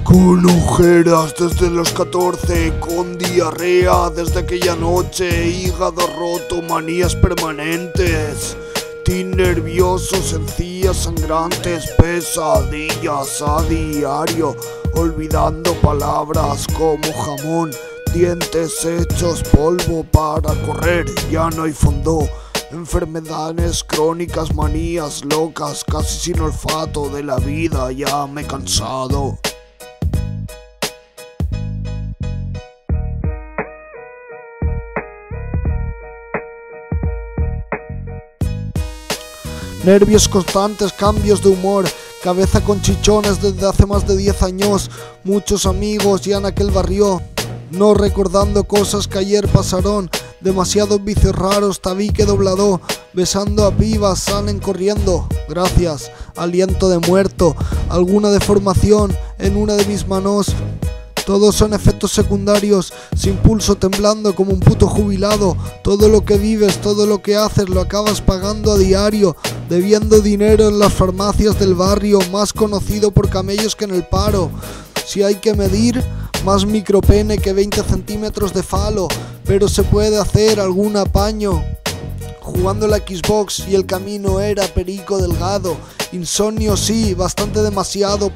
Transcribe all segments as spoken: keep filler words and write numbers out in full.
Con ojeras desde los catorce, con diarrea desde aquella noche, hígado roto, manías permanentes, teen nervioso, encías sangrantes, pesadillas a diario, olvidando palabras como jamón, dientes hechos polvo para correr, ya no hay fondo. Enfermedades crónicas, manías locas, casi sin olfato de la vida, ya me he cansado. Nervios constantes, cambios de humor, cabeza con chichones desde hace más de diez años, muchos amigos ya en aquel barrio, no recordando cosas que ayer pasaron, demasiados vicios raros, tabique doblado, besando a pibas, salen corriendo, gracias, aliento de muerto, alguna deformación en una de mis manos. Todos son efectos secundarios, sin pulso, temblando como un puto jubilado. Todo lo que vives, todo lo que haces lo acabas pagando a diario, debiendo dinero en las farmacias del barrio, más conocido por camellos que en el paro. Si hay que medir, más micropene que veinte centímetros de falo, pero se puede hacer algún apaño. Jugando la Xbox y el camino era perico delgado. Insomnio sí, bastante demasiado.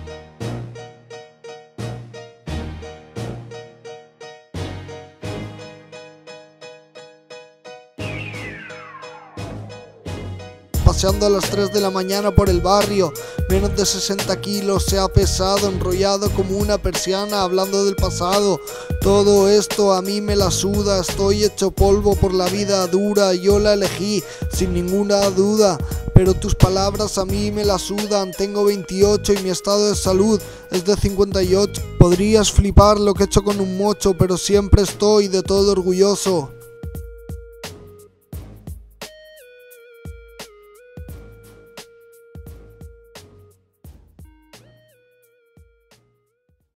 Paseando a las tres de la mañana por el barrio, menos de sesenta kilos, se ha pesado, enrollado como una persiana, hablando del pasado. Todo esto a mí me la suda, estoy hecho polvo por la vida dura, yo la elegí sin ninguna duda, pero tus palabras a mí me la sudan. Tengo veintiocho y mi estado de salud es de cincuenta y ocho. Podrías flipar lo que he hecho con un mocho, pero siempre estoy de todo orgulloso.